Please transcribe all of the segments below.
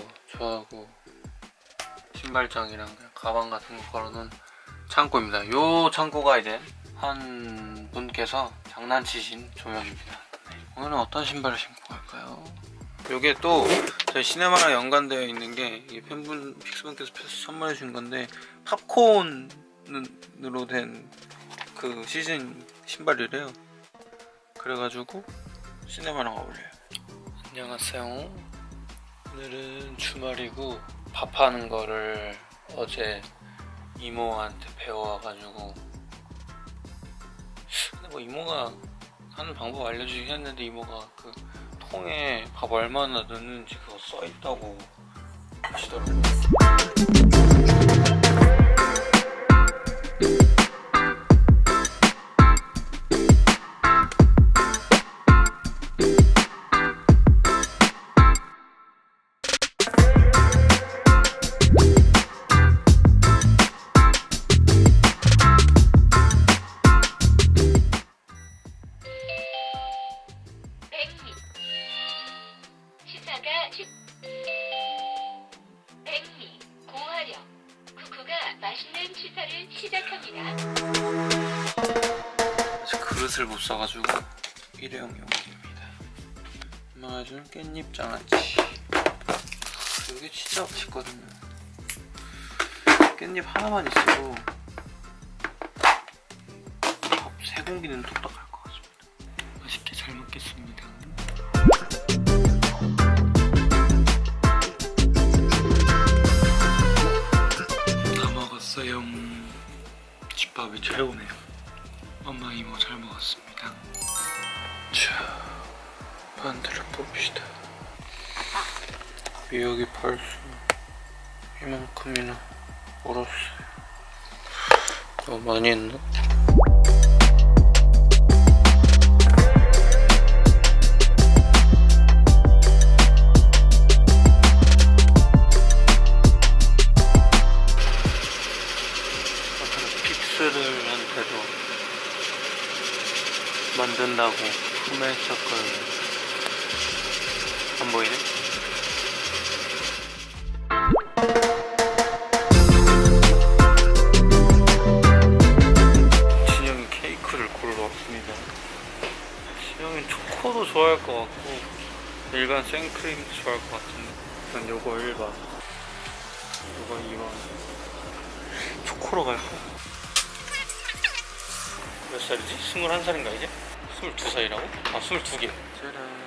좋아하고 신발장이랑 그냥 가방 같은 거 걸어놓은 창고입니다. 요 창고가 이제 한 분께서 장난치신 조명입니다. 네. 오늘은 어떤 신발을 신고 갈까요? 요게 또 저희 시네마랑 연관되어 있는 게 팬분 픽스분께서 선물해 준 건데 팝콘으로 된 그 시즌 신발이래요. 그래가지고 시네마랑 어울려요. 안녕하세요. 오늘은 주말이고 밥하는 거를 어제 이모한테 배워와가지고, 근데 뭐 이모가 하는 방법 알려주긴 했는데 이모가 그 통에 밥 얼마나 넣는지 그거 써있다고 하시더라고요. 백미, 고화력, 쿠쿠가 맛있는 취사를 시작합니다. 아직 그릇을 못 사가지고 일회용 용기입니다. 엄마가 준 깻잎 장아찌. 이게 진짜 맛있거든요. 깻잎 하나만 있어도 밥 3공기는 뚝딱 할 것 같습니다. 맛있게 잘 먹겠습니다. 집밥이 최고네요. 엄마 이모 잘 먹었습니다. 자, 반대로 봅시다. 미역이 벌써 이만큼이나 얼었어요. 너무 많이 했나? 픽스들한테도 만든다고 구매했었거든요. 안 보이네? 진영이 케이크를 고르러 왔습니다. 진영이 초코도 좋아할 것 같고 일반 생크림도 좋아할 것 같은데 전 요거 1번, 요거 2번. 초코로 가요. 몇 살이지? 21살인가 이제? 22살이라고? 아, 22개. 짜란.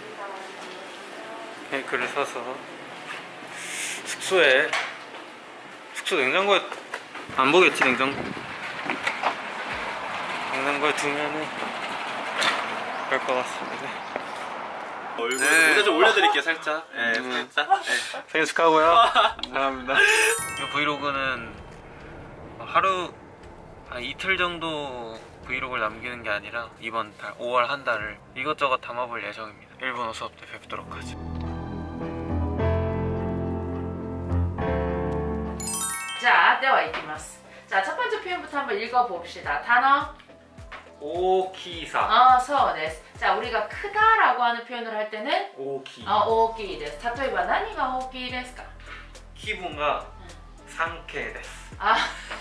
케이크를 사서 숙소 냉장고에 안 보겠지, 냉장고에 두면은 그럴 것 같습니다. 얼굴 무대 좀 올려드릴게요, 살짝. 네, 살짝. 네. 생일 축하하고요. 감사합니다. 이 브이로그는 하루 이틀 정도 브이로그를 남기는 게 아니라 이번 달 5월 한 달을 이것저것 담아볼 예정입니다. 일본어 수업 때 뵙도록 하죠. 자, では行きます。자, 첫 번째 표현부터 한번 읽어봅시다. 단어 오키사. 아, そうです. 자, 우리가 크다라고 하는 표현을 할 때는 오키. 大きいです. 例えば何が大きいですか? 기분가 상쾌です. 아.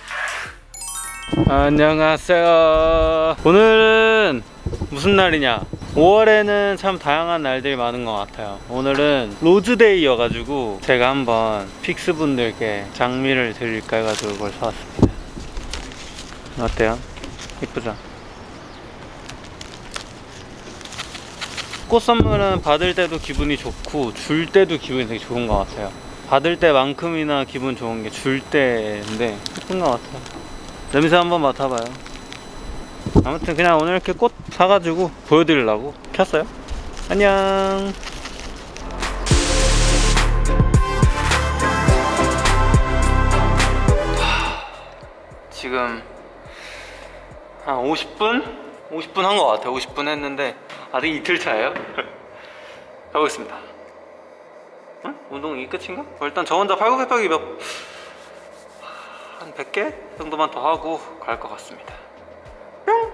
안녕하세요. 오늘은 무슨 날이냐? 5월에는 참 다양한 날들이 많은 것 같아요. 오늘은 로즈데이여가지고 제가 한번 픽스분들께 장미를 드릴까 해가지고 이걸 사왔습니다. 어때요? 이쁘죠? 꽃 선물은 받을 때도 기분이 좋고 줄 때도 기분이 되게 좋은 것 같아요. 받을 때만큼이나 기분 좋은 게 줄 때인데 예쁜 것 같아요. 냄새 한번 맡아봐요. 아무튼 그냥 오늘 이렇게 꽃 사가지고 보여드리려고 켰어요. 안녕. 지금 한 50분? 50분 한 것 같아요. 50분 했는데 아직 이틀 차예요. 가보겠습니다. 응? 운동이 끝인가? 일단 저 혼자 팔굽혀펴기 한 100개 정도만 더 하고 갈 것 같습니다. 뿅!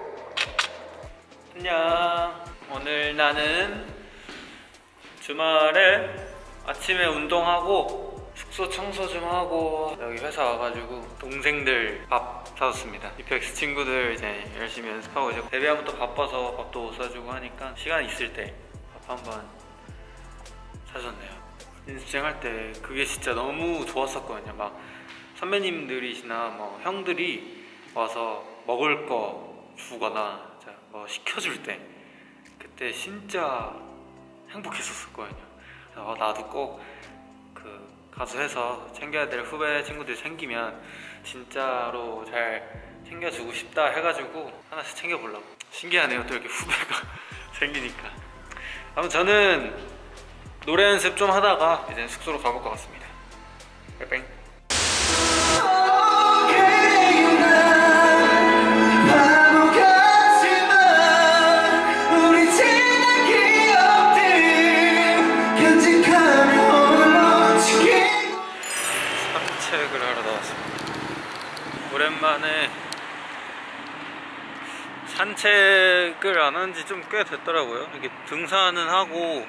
안녕. 오늘 나는 주말에 아침에 운동하고 숙소 청소 좀 하고 여기 회사 와가지고 동생들 밥 사줬습니다. 이펙스 친구들 이제 열심히 연습하고 이제 데뷔하면 또 바빠서 밥도 못 사주고 하니까 시간 있을 때 밥 한번 사줬네요. 연습생 할 때 그게 진짜 너무 좋았었거든요. 막 선배님들이시나 뭐 형들이 와서 먹을 거 주거나 뭐 시켜줄 때 그때 진짜 행복했었거든요. 그래서 나도 꼭 그 가수해서 챙겨야 될 후배 친구들 생기면 진짜로 잘 챙겨주고 싶다 해가지고 하나씩 챙겨보려고. 신기하네요, 또 이렇게 후배가 생기니까. 아무튼 저는 노래 연습 좀 하다가 이제 숙소로 가볼 것 같습니다. 뺑뺑. 산책을 하러 나왔습니다. 오랜만에 산책을 안 한 지 좀 꽤 됐더라고요. 이렇게 등산은 하고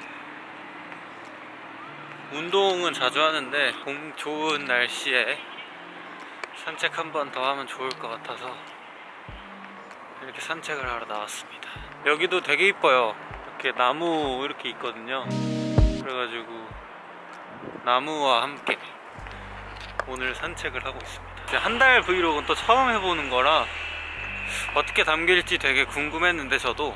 운동은 자주 하는데 좋은 날씨에 산책 한 번 더 하면 좋을 것 같아서 이렇게 산책을 하러 나왔습니다. 여기도 되게 이뻐요. 이렇게 나무 이렇게 있거든요. 그래가지고 나무와 함께 오늘 산책을 하고 있습니다. 한 달 브이로그는 또 처음 해보는 거라 어떻게 담길지 되게 궁금했는데 저도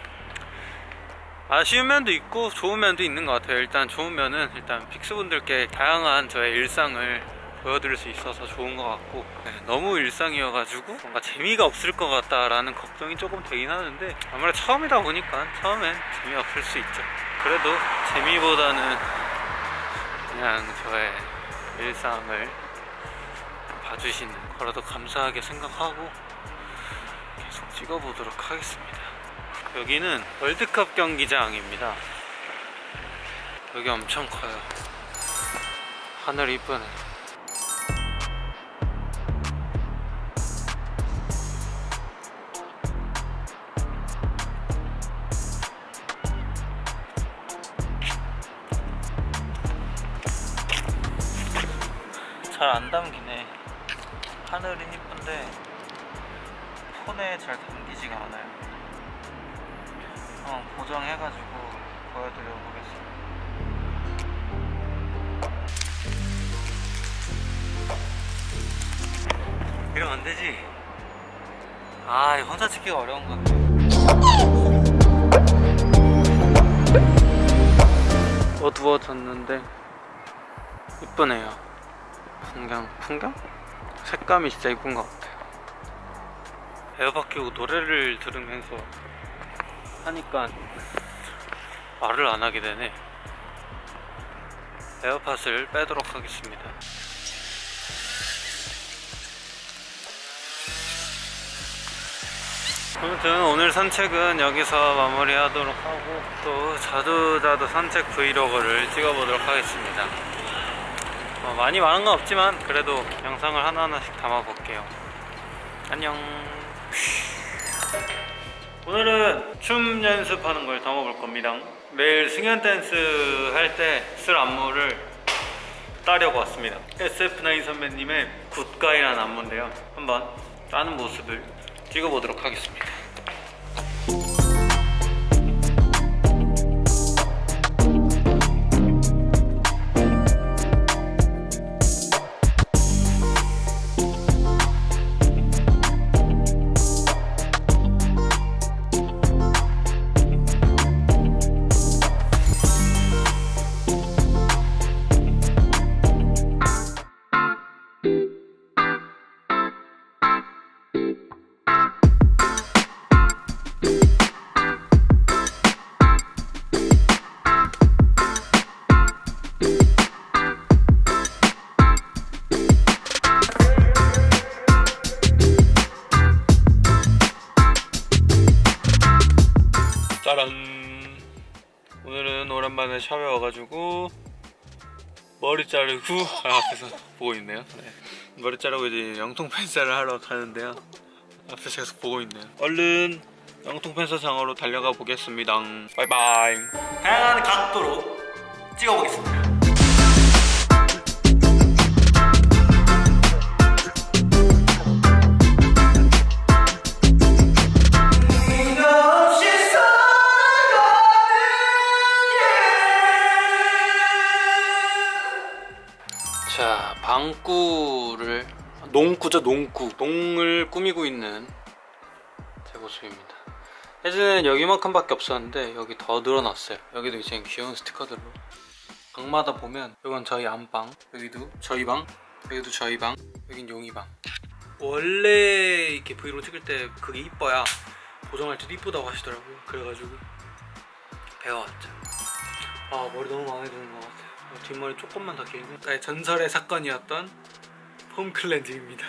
아쉬운 면도 있고 좋은 면도 있는 것 같아요. 일단 좋은 면은 일단 픽스분들께 다양한 저의 일상을 보여드릴 수 있어서 좋은 것 같고, 너무 일상이어가지고 뭔가 재미가 없을 것 같다라는 걱정이 조금 되긴 하는데 아무래도 처음이다 보니까 처음엔 재미없을 수 있죠. 그래도 재미보다는 그냥 저의 일상을 봐주시는 거라도 감사하게 생각하고 계속 찍어보도록 하겠습니다. 여기는 월드컵 경기장입니다. 여기 엄청 커요. 하늘이 이쁘네. 잘 안 담기네. 하늘은 이쁜데 폰에 잘 담기지가 않아요. 보정해가지고 보여드려 보겠습니다. 이러면 안 되지. 아, 이거 혼자 찍기가 어려운 건데. 어두워졌는데 이쁘네요. 풍경? 색감이 진짜 이쁜 것 같아요. 에어팟 끼고 노래를 들으면서 하니까 말을 안 하게 되네. 에어팟을 빼도록 하겠습니다. 아무튼 오늘 산책은 여기서 마무리하도록 하고 또 자주자주 산책 브이로그를 찍어보도록 하겠습니다. 많이 많은 건 없지만 그래도 영상을 하나하나씩 담아볼게요. 안녕. 오늘은 춤 연습하는 걸 담아볼 겁니다. 매일 승연 댄스 할 때 쓸 안무를 따려고 왔습니다. SF9 선배님의 굿가이라는 안무인데요. 한번 따는 모습을 찍어보도록 하겠습니다. 짜란! 오늘은 오랜만에 샵에 와가지고 머리 자르고 앞에서 보고 있네요. 네. 머리 자르고 이제 영통 팬사를 하러 가는데요. 앞에서 계속 보고 있네요. 얼른 영통 팬사장으로 달려가 보겠습니다. 바이바이. 다양한 각도로 찍어보겠습니다. 자, 방구를 농구죠, 농을 꾸미고 있는 제 모습입니다. 예전에는 여기만큼밖에 없었는데 여기 더 늘어났어요. 여기도 이제 귀여운 스티커들로. 방마다 보면 이건 저희 안방, 여기도 저희 방, 여기도 저희 방, 여긴 용이 방. 원래 이렇게 브이로그 찍을 때 그게 이뻐야 보정할 때도 이쁘다고 하시더라고요. 그래가지고 배워왔죠. 아, 머리 너무 마음에 드는 것 같아요. 뒷머리 조금만 더 길면 나의 전설의 사건이었던 폼 클렌징입니다.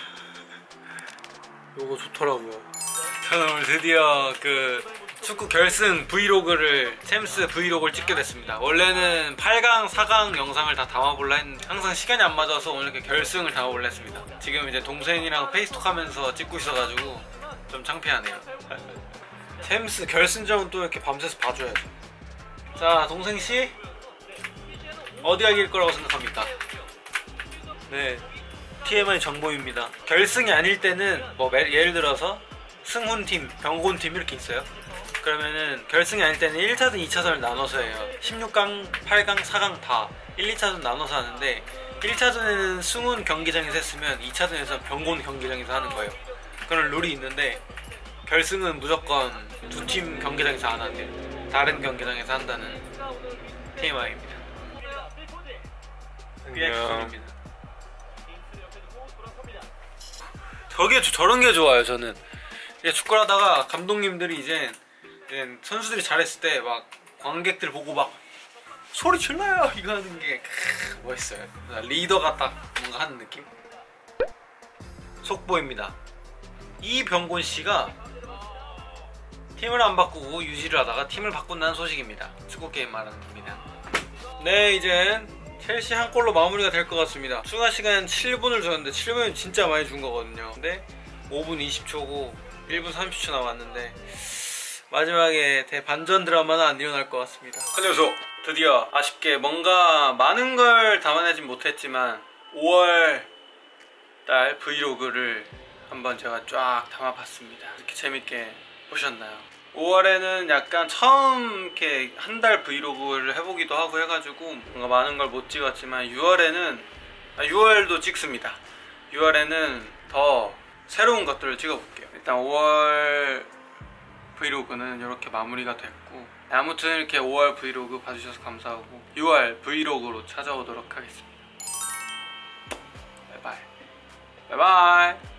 요거 좋더라고요. 저는 오늘 드디어 그 축구 결승 브이로그를, 챔스 브이로그를 찍게 됐습니다. 원래는 8강, 4강 영상을 다 담아볼라 했는데 항상 시간이 안 맞아서 오늘 이렇게 결승을 담아볼라 했습니다. 지금 이제 동생이랑 페이스톡 하면서 찍고 있어가지고 좀 창피하네요. 챔스 결승전은 또 이렇게 밤새서 봐줘야죠. 자, 동생씨 어디가 이길 거라고 생각합니까? 네, TMI 정보입니다. 결승이 아닐 때는 뭐 예를 들어서 승훈팀, 병곤팀 이렇게 있어요. 그러면은 결승이 아닐 때는 1차전, 2차전을 나눠서 해요. 16강, 8강, 4강 다 1, 2차전 나눠서 하는데 1차전에는 승훈 경기장에서 했으면 2차전에서 병곤 경기장에서 하는 거예요. 그런 룰이 있는데 결승은 무조건 두 팀 경기장에서 안 한대요. 다른 경기장에서 한다는 TMI입니다. 리액션입니다. 저런 게 좋아요. 저는 이제 축구를 하다가 감독님들이 이제 선수들이 잘했을 때 막 관객들 보고 막 소리 질러요 이거 하는 게 멋있어요. 리더가 딱 뭔가 하는 느낌. 속보입니다. 이병곤 씨가 팀을 안 바꾸고 유지를 하다가 팀을 바꾼다는 소식입니다. 축구 게임 말하는 겁니다. 네, 이젠 첼시 한 골로 마무리가 될 것 같습니다. 추가 시간 7분을 줬는데 7분은 진짜 많이 준 거거든요. 근데 5분 20초고 1분 30초 남았는데 마지막에 대반전 드라마는 안 일어날 것 같습니다. 그 녀석 드디어 아쉽게 뭔가 많은 걸 담아내진 못했지만 5월 달 브이로그를 한번 제가 쫙 담아봤습니다. 이렇게 재밌게 보셨나요? 5월에는 약간 처음 이렇게 한 달 브이로그를 해보기도 하고 해가지고 뭔가 많은 걸 못 찍었지만 6월도 찍습니다. 6월에는 더 새로운 것들을 찍어볼게요. 일단 5월 브이로그는 이렇게 마무리가 됐고, 아무튼 이렇게 5월 브이로그 봐주셔서 감사하고 6월 브이로그로 찾아오도록 하겠습니다. 바이바이. 바이바이.